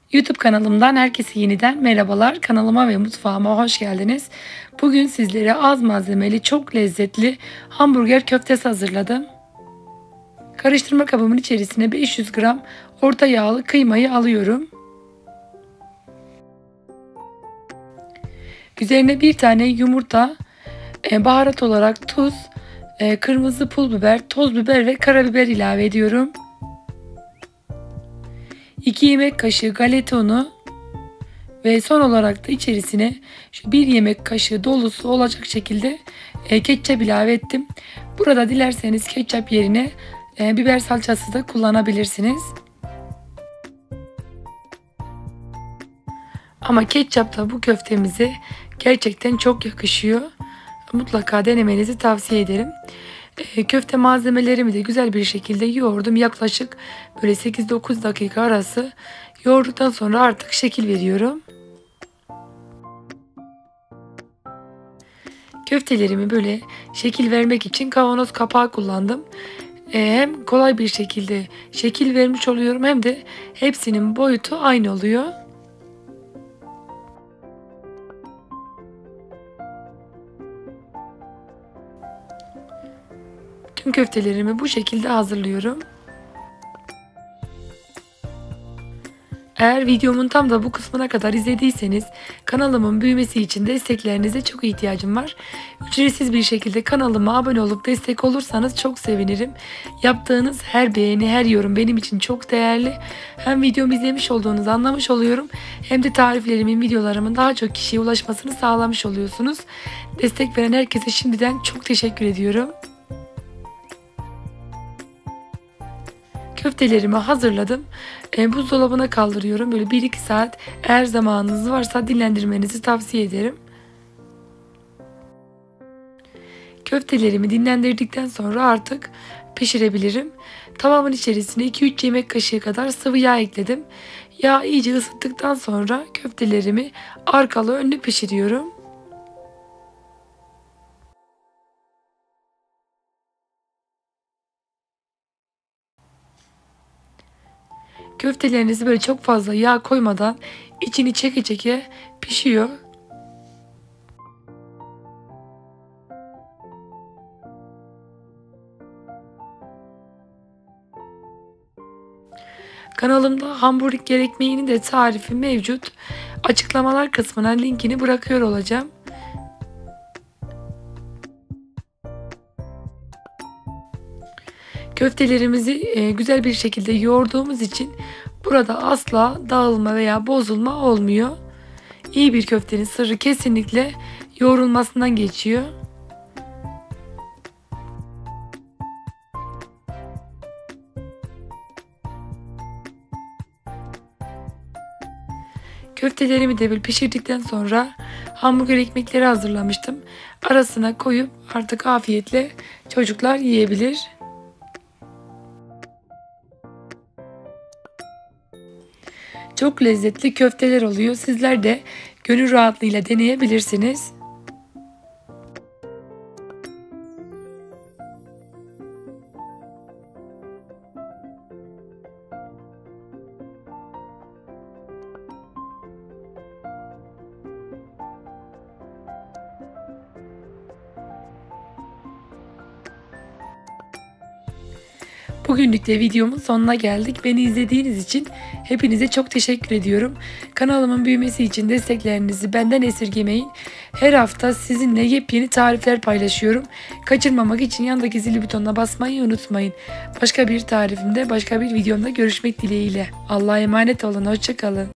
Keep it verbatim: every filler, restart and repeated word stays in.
YouTube kanalımdan herkese yeniden merhabalar. Kanalıma ve mutfağıma hoş geldiniz. Bugün sizlere az malzemeli, çok lezzetli hamburger köftesi hazırladım. Karıştırma kabımın içerisine beş yüz gram orta yağlı kıymayı alıyorum. Üzerine bir tane yumurta, baharat olarak tuz, kırmızı pul biber, toz biber ve karabiber ilave ediyorum. iki yemek kaşığı galeta unu ve son olarak da içerisine şu bir yemek kaşığı dolusu olacak şekilde e, ketçap ilave ettim. Burada dilerseniz ketçap yerine e, biber salçası da kullanabilirsiniz. Ama ketçap da bu köftemize gerçekten çok yakışıyor. Mutlaka denemenizi tavsiye ederim. E, köfte malzemelerimi de güzel bir şekilde yoğurdum. Yaklaşık böyle sekiz dokuz dakika arası yoğurduktan sonra artık şekil veriyorum. Köftelerimi böyle şekil vermek için kavanoz kapağı kullandım. E, hem kolay bir şekilde şekil vermiş oluyorum hem de hepsinin boyutu aynı oluyor. Tüm köftelerimi bu şekilde hazırlıyorum. Eğer videomun tam da bu kısmına kadar izlediyseniz kanalımın büyümesi için desteklerinize çok ihtiyacım var. Ücretsiz bir şekilde kanalıma abone olup destek olursanız çok sevinirim. Yaptığınız her beğeni, her yorum benim için çok değerli. Hem videomu izlemiş olduğunuzu anlamış oluyorum hem de tariflerimin, videolarımın daha çok kişiye ulaşmasını sağlamış oluyorsunuz. Destek veren herkese şimdiden çok teşekkür ediyorum. Köftelerimi hazırladım. E, buzdolabına kaldırıyorum. Böyle bir iki saat eğer zamanınız varsa dinlendirmenizi tavsiye ederim. Köftelerimi dinlendirdikten sonra artık pişirebilirim. Tavamın içerisine iki üç yemek kaşığı kadar sıvı yağ ekledim. Yağ iyice ısıttıktan sonra köftelerimi arkalı önlü pişiriyorum. Köftelerinizi böyle çok fazla yağ koymadan içini çeke çeke pişiyor. Kanalımda hamburger ekmeğinin de tarifi mevcut. Açıklamalar kısmına linkini bırakıyor olacağım. Köftelerimizi e, güzel bir şekilde yoğurduğumuz için burada asla dağılma veya bozulma olmuyor. İyi bir köftenin sırrı kesinlikle yoğrulmasından geçiyor. Köftelerimi de bir pişirdikten sonra hamburger ekmekleri hazırlamıştım. Arasına koyup artık afiyetle çocuklar yiyebilir. Çok lezzetli köfteler oluyor. Sizler de gönül rahatlığıyla deneyebilirsiniz. Bugünlük de videomun sonuna geldik. Beni izlediğiniz için hepinize çok teşekkür ediyorum. Kanalımın büyümesi için desteklerinizi benden esirgemeyin. Her hafta sizinle yepyeni tarifler paylaşıyorum. Kaçırmamak için yandaki zil butonuna basmayı unutmayın. Başka bir tarifimde, başka bir videomda görüşmek dileğiyle. Allah'a emanet olun. Hoşça kalın.